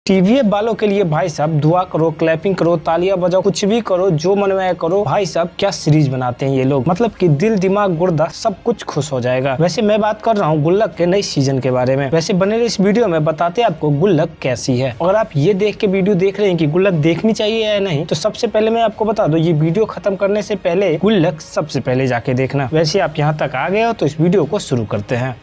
TVF वालों के लिए भाई साहब दुआ करो, क्लैपिंग करो, तालियां बजाओ, कुछ भी करो, जो मन में करो। भाई साहब क्या सीरीज बनाते हैं ये लोग, मतलब कि दिल दिमाग गुर्दा सब कुछ खुश हो जाएगा। वैसे मैं बात कर रहा हूँ गुल्लक के नई सीजन के बारे में। वैसे बने इस वीडियो में बताते हैं आपको गुल्लक कैसी है। अगर आप ये देख के वीडियो देख रहे हैं कि गुल्लक देखनी चाहिए या नहीं, तो सबसे पहले मैं आपको बता दूं, ये वीडियो खत्म करने से पहले गुल्लक सबसे पहले जाके देखना। वैसे आप यहाँ तक आ गए हो तो इस वीडियो को शुरू करते हैं।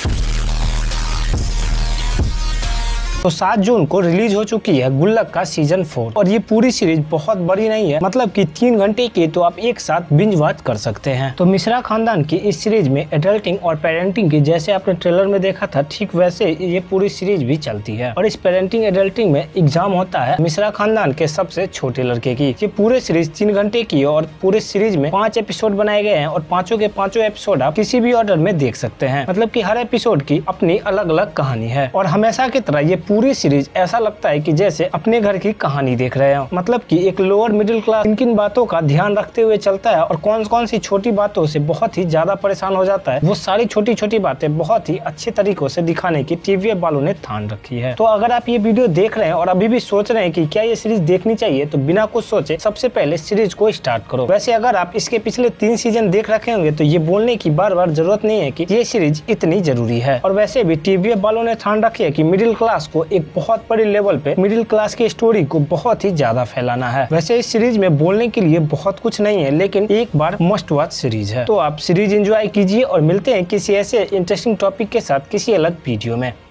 तो 7 जून को रिलीज हो चुकी है गुल्लक का सीजन 4 और ये पूरी सीरीज बहुत बड़ी नहीं है, मतलब कि 3 घंटे की, तो आप एक साथ बिंज वॉच कर सकते हैं। तो मिश्रा खानदान की इस सीरीज में एडल्टिंग और पेरेंटिंग की, जैसे आपने ट्रेलर में देखा था, ठीक वैसे ये पूरी सीरीज भी चलती है। और इस पेरेंटिंग एडल्टिंग में एग्जाम होता है मिश्रा खानदान के सबसे छोटे लड़के की। ये पूरे सीरीज 3 घंटे की है और पूरे सीरीज में 5 एपिसोड बनाए गए हैं और पांचों के पांचों एपिसोड आप किसी भी ऑर्डर में देख सकते हैं। मतलब कि हर एपिसोड की अपनी अलग अलग कहानी है और हमेशा की तरह ये पूरी सीरीज ऐसा लगता है कि जैसे अपने घर की कहानी देख रहे हो। मतलब कि एक लोअर मिडिल क्लास किन किन बातों का ध्यान रखते हुए चलता है और कौन कौन सी छोटी बातों से बहुत ही ज्यादा परेशान हो जाता है, वो सारी छोटी छोटी बातें बहुत ही अच्छे तरीकों से दिखाने की टीवीएफ वालों ने ठान रखी है। तो अगर आप ये वीडियो देख रहे हैं और अभी भी सोच रहे हैं कि क्या ये सीरीज देखनी चाहिए, तो बिना कुछ सोचे सबसे पहले सीरीज को स्टार्ट करो। वैसे अगर आप इसके पिछले 3 सीजन देख रखे होंगे तो ये बोलने की बार बार जरूरत नहीं है कि ये सीरीज इतनी जरूरी है। और वैसे भी टीवीएफ वालों ने ठान रखी है कि मिडिल क्लास को एक बहुत बड़ी लेवल पे मिडिल क्लास की स्टोरी को बहुत ही ज्यादा फैलाना है। वैसे इस सीरीज में बोलने के लिए बहुत कुछ नहीं है, लेकिन एक बार मस्ट वॉच सीरीज है। तो आप सीरीज एंजॉय कीजिए और मिलते हैं किसी ऐसे इंटरेस्टिंग टॉपिक के साथ किसी अलग वीडियो में।